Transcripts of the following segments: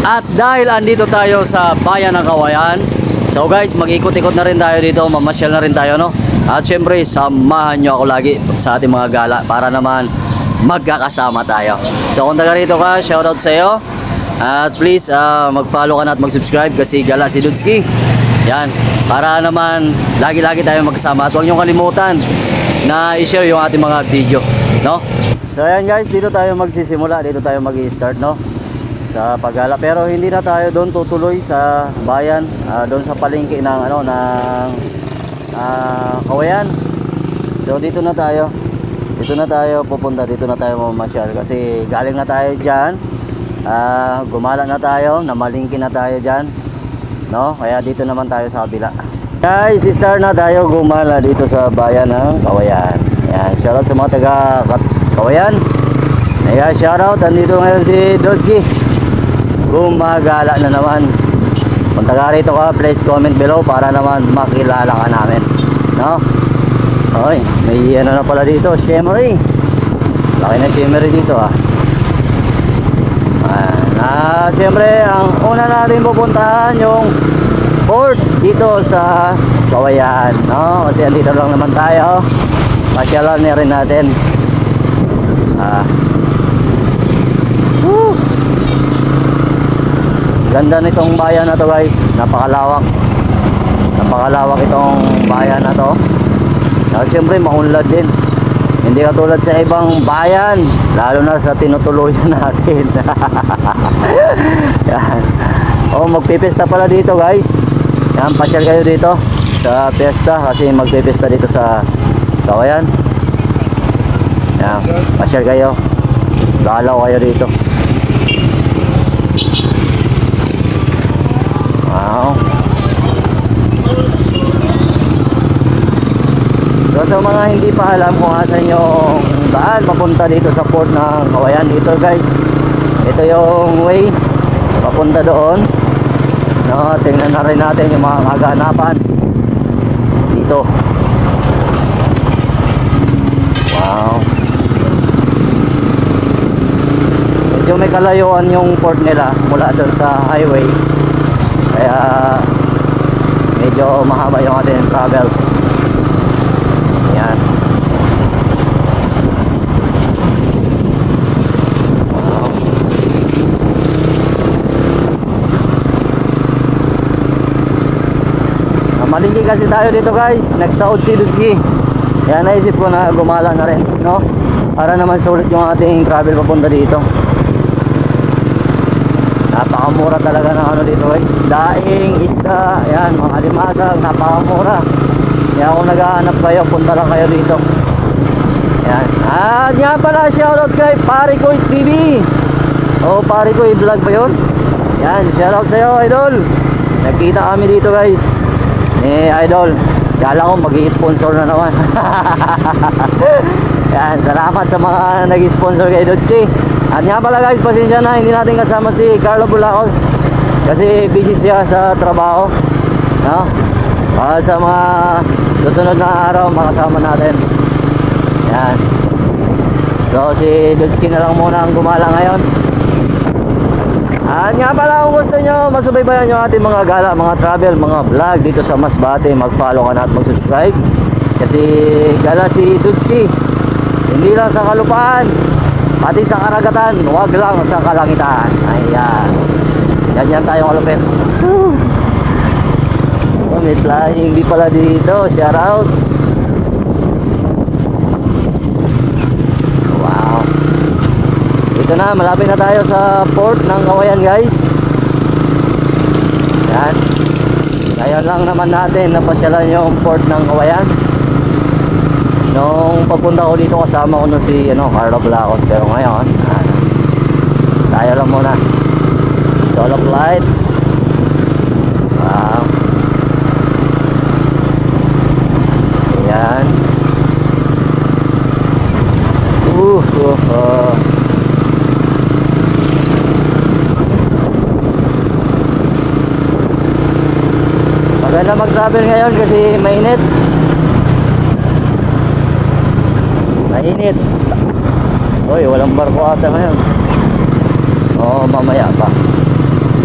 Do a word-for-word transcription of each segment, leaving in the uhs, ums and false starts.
At dahil andito tayo sa bayan ng Kawayan, so guys, mag-ikot-ikot na rin tayo dito, mamasyal na rin tayo, no? At syempre, samahan nyo ako lagi sa ating mga gala para naman magkakasama tayo. So kung taga rito ka, shoutout sa iyo. At please, uh, mag-follow ka na at mag-subscribe kasi gala si Dudski. Yan, para naman lagi-lagi tayo magkasama. At huwag nyo kalimutan na i-share yung ating mga video, no? So ayan guys, dito tayo magsisimula, dito tayo mag-i-start, no? Sa paggala, pero hindi na tayo doon tutuloy sa bayan, uh, doon sa palengke ng ano ng uh, Kawayan. So dito na tayo. Dito na tayo pupunta, dito na tayo mamasyal kasi galing na tayo diyan. Uh, gumala na tayo, namalingki na tayo diyan. No? Kaya dito naman tayo sa kabila. Guys, start na tayo gumala dito sa bayan ng Kawayan. Yan, shoutout sa mga taga Kawayan. Ayan, shoutout, andito ngayon si Dodgy. Gumagala na naman. Kung taga rito ka, please comment below para naman makilala ka namin, no? Okay, may ano na pala dito, shimmery. Laki na shimmery dito, ah. Ah, siyempre, ang una natin pupuntahan yung port dito sa Kawayan, no? Kasi andito lang naman tayo. Pasyalan na rin natin. Ah. Woo! Ganda nitong bayan na to guys, napakalawak. Napakalawak itong bayan na to. At syempre maunlad din. Hindi katulad sa ibang bayan, lalo na sa tinutuluyan natin. Yan. Oh, magpipesta pala dito guys. Yan, pasyal kayo dito sa piyesta kasi magpipesta dito sa Kawayan. Yan, pasyal kayo. Galaw kayo dito. Wow. So sa mga hindi pa alam kung asan yung daan papunta dito sa port ng Kawayan, dito guys, ito yung way papunta doon, no? Tingnan na rin natin yung mga kaganapan dito. Wow, medyo may kalayuan yung port nila mula doon sa highway, kaya medyo mahaba yung ating travel. Yan. Wow. Malingki kasi tayo dito guys, nagsaod si Dudski. Kaya naisip ko na gumala na rin, no? Para naman sulit yung ating travel papunta dito. Napakamura talaga ng ano dito guys, daing, isda, yan, mga limasag, napakamura. Kaya kung naghahanap kayo, punta lang kayo dito. Yan. At yan pala, shoutout kay Parikoy T V. O, Parikoy vlog pa yun. Yan, shoutout sa'yo idol. Nagkita kami dito guys ni idol. Kala ko mag-i-sponsor na naman. Yan, salamat sa mga nag-i-sponsor kay Dodski. At yan pala guys, pasensya na, hindi natin kasama si Carlo Bulacos kasi busy siya sa trabaho, no? Uh, sa mga susunod na araw makasama natin. Yan. So si Dodski na lang muna ang gumala ngayon. At nga pala, kung gusto nyo masubaybayan yung ating mga gala, mga travel, mga vlog dito sa Masbate, mag-follow ka na at mag-subscribe. Kasi gala si Dodski hindi lang sa kalupaan, pati sa karagatan, wag lang sa kalangitan. Ayan, ganyan tayo kalupit. Oh, may flying di pala dito. Shout out. Wow. Ito na, malapit na tayo sa port ng Kawayan guys. Yan. Kaya lang naman natin napasyalan yung port ng Kawayan. Nung pagpunta ko dito kasama ko nun si ano, Carlo Blacos. Pero ngayon ano, tayo lang muna solo flight. Wow. Yan. Uh, uh, uh. Maganda mag-travel ngayon kasi mainit. Mainit. Uy, walang barko ata ngayon. Oo, mamaya pa.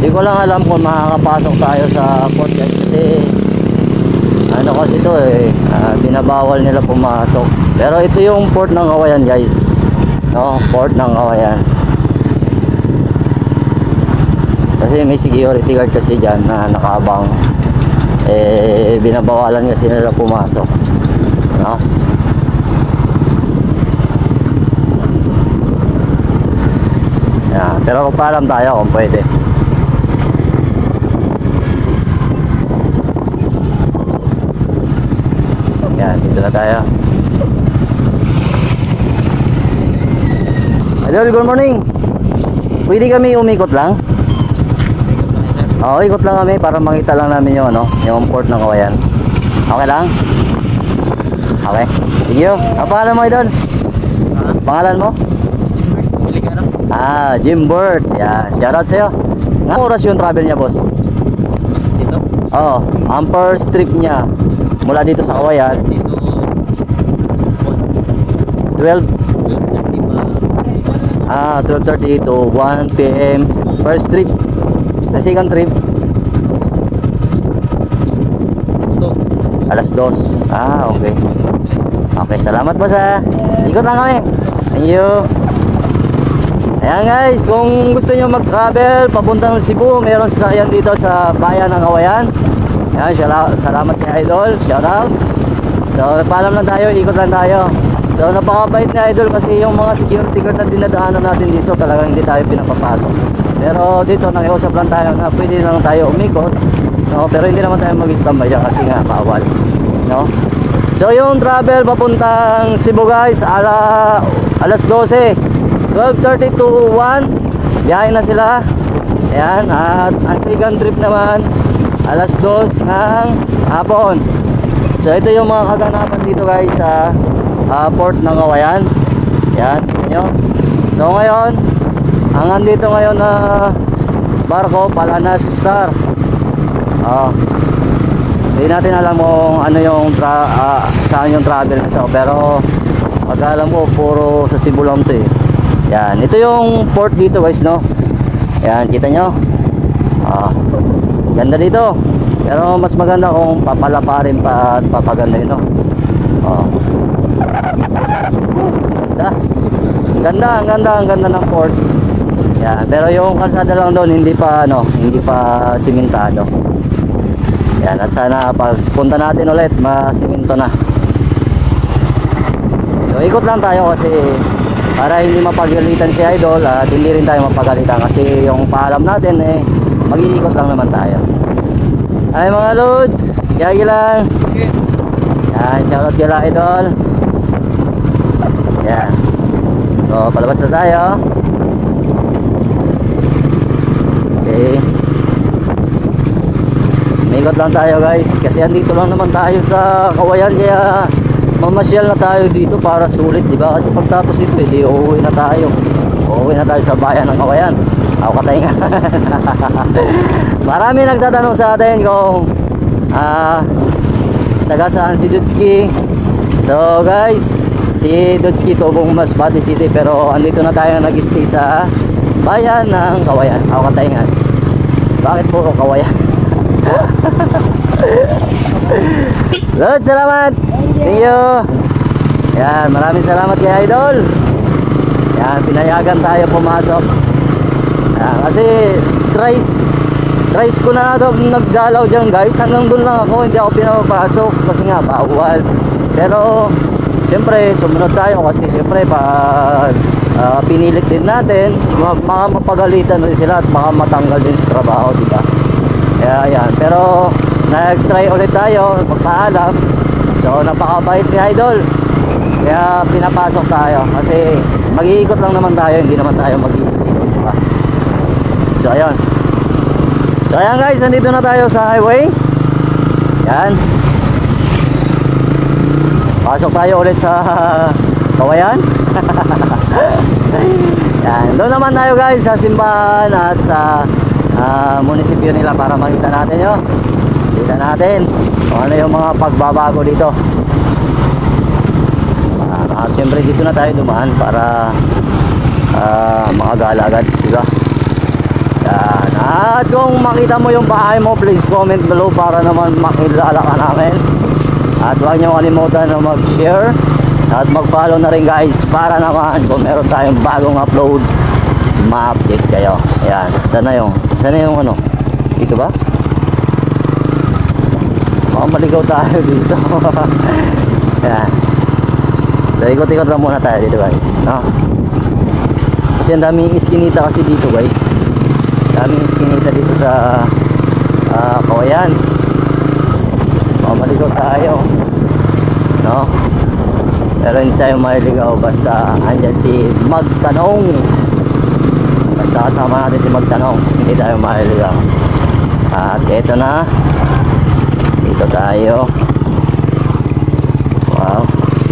Hindi ko lang alam kung makakapasok tayo sa port guys, kasi ano kasi to eh, uh, binabawal nila pumasok. Pero ito yung port ng Kawayan guys, no? Port ng Kawayan. Kasi may security guard kasi dyan na nakaabang. Eh binabawalan kasi nila pumasok, no? Yeah, pero paalam tayo kung pwede. Yan, dito na tayo. Idol, good morning. Pwede kami umikot lang? Oo, ikot lang kami para makita lang namin yung ano, yung port ng Kawayan. Okay lang? Okay. Thank you. Ang pangalan mo, Idol? Pangalan mo? Ah, Jim Burt. Yan, shoutout sa'yo. Nga oras yung travel niya, boss? Dito? Oo, ang first trip niya mula dito sa Kawayan. Dito twelve. twelve thirty pa. Ah, twelve thirty to one P M first trip. The second trip Ito. alas dos. Ah, okay. Okay, salamat boss ha. Ikot lang kami. Thank you. Ayan guys, kung gusto nyo mag-travel papuntang Cebu, meron sasakyan dito sa bayan ng Kawayan. Ayan, sala- salamat kay Idol. Shout out. So, paalam lang tayo, ikot lang tayo. So, napakabait ni Idol kasi yung mga security guard na dinadaanan natin dito, talagang hindi tayo pinapapasok. Pero dito, nakiusap lang tayo na pwede lang tayo umikot, no? Pero hindi naman tayo mag-standby dyan kasi nga, bawal, no? So, yung travel papuntang Cebu guys, ala, alas dose, twelve thirty to one, biyahe na sila. Ayan, at ang second trip naman, alas dos ng hapon. So, ito yung mga kaganapan dito guys sa uh, port ng Kawayan. Yan, tingnan nyo. So ngayon, ang andito ngayon na barko, Palanas Star. Oh, hindi natin alam kung ano yung tra uh, saan yung travel nito, pero pag alam ko puro sa Cebu lang to eh. Yan, ito yung port dito guys, no? Yan, kita nyo. Ah, ganda dito. Pero mas maganda kung papalaparin pa at papaganda yun, no? Oh. Ganda. Ang ganda, ang ganda, ang ganda ng port. Yan, pero yung kalsada lang doon hindi pa ano, hindi pa simentado. Yan, at sana pag punta natin ulit, masiminto na. So ikot lang tayo kasi para hindi mapagalitan si Idol at hindi rin tayo mapagalitan kasi yung paalam natin eh mag-iikot lang naman tayo. Ay mga loads, gagi lang. Yan, shoutout kila Idol. Yan. So, palabas na tayo. Okay. Umikot lang tayo guys kasi andito lang naman tayo sa Kawayan, kaya mamasyal na tayo dito para sulit, di ba? Kasi pagtapos ito, hindi uuwi na tayo. Uuwi na tayo sa bayan ng Kawayan. Ako katay nga. Marami nagtatanong sa atin kung ah, taga saan si Dudski. So guys, si Dudski Tobong Masbate City, pero andito na tayo nag-stay sa bayan ng Kawayan. Ako katay nga. Bakit puro Kawayan? Lord, salamat. Thank you. Yan, maraming salamat kay Idol. Yan, pinayagan tayo pumasok. Yan, kasi thrice thrice ko na daw nagdalaw dyan guys. Hanggang doon lang ako, hindi ako pinapapasok kasi nga bawal. Pero siyempre sumunod tayo kasi siyempre pag uh, pinilit din natin, baka mapagalitan rin sila at baka matanggal din sa trabaho, diba? Kaya yan, pero nag-try ulit tayo magpaalam. So napakabait ni Idol, kaya pinapasok tayo kasi mag-iikot lang naman tayo, hindi naman tayo mag-i-stay, diba? So ayun. So ayan guys, nandito na tayo sa highway. Yan. Pasok tayo ulit sa Kawayan. Yan, doon naman tayo guys sa simbahan at sa uh, munisipyo nila para makita natin yun. Kita natin kung ano yung mga pagbabago dito. Uh, uh, Siyempre dito na tayo dumaan para uh, makagala agad, diba? Yan, ah At kung makita mo yung bahay mo, please comment below para naman makilala ka namin. At huwag nyo kalimutan na mag-share at mag-follow na rin guys para naman kung meron tayong bagong upload, ma-update kayo. Ayan, sana yung, sana yung ano, dito ba? Baka maligaw tayo dito. Ayan. So ikot-ikot lang muna tayo dito guys, no? Kasi ang daming iskinita kasi dito guys. Daming iskinita dito sa uh, Kawayan. Baka maligaw tayo, no? Pero hindi tayo maliligaw basta andyan si Magtanong. Basta kasama natin si Magtanong, hindi tayo maliligaw. At eto na, dito tayo. Wow.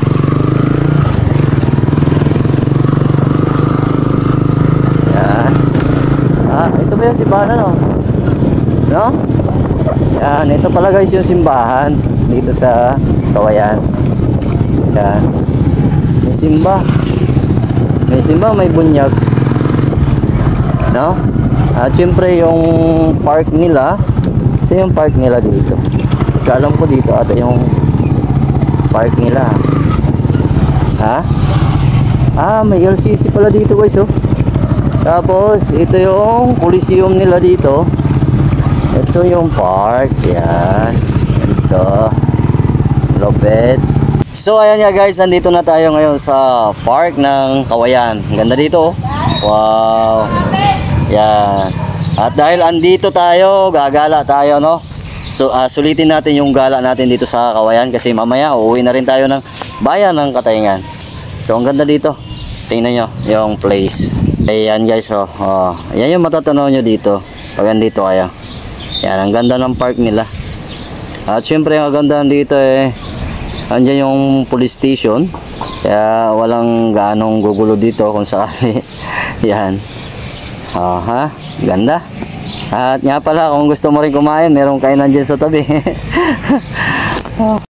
Yan. Ah, ito ba yung simbahan, no? No? Yan, ito pala guys yung simbahan dito sa Kawayan. Yan. May simba. May simba, may bunyag. No? At syempre yung park nila, kasi yung park nila dito. Alam ko dito ata yung park nila. Ha? Ah, may L C C pala dito guys, oh. Tapos ito yung Coliseum nila dito. Ito yung park. Yan. Ito. Lopet. So ayan nga guys, nandito na tayo ngayon sa park ng Kawayan. Ganda dito, oh. Wow. Yan. At dahil andito tayo, gagala tayo, no? So uh, sulitin natin yung gala natin dito sa Kawayan kasi mamaya uuwi na rin tayo ng bayan ng Katayngan. So ang ganda dito. Tingnan nyo yung place. Ayan guys, oh. Oh. Ayan yung matatanaw nyo dito pag andito kayo. Yan, ang ganda ng park nila. At syempre ang ganda dito eh, andyan yung police station. Kaya walang ganong gugulo dito kung sakali. Yan. Oh, ha? Ganda. At nga pala, kung gusto mo rin kumain, merong kainan dyan sa tabi.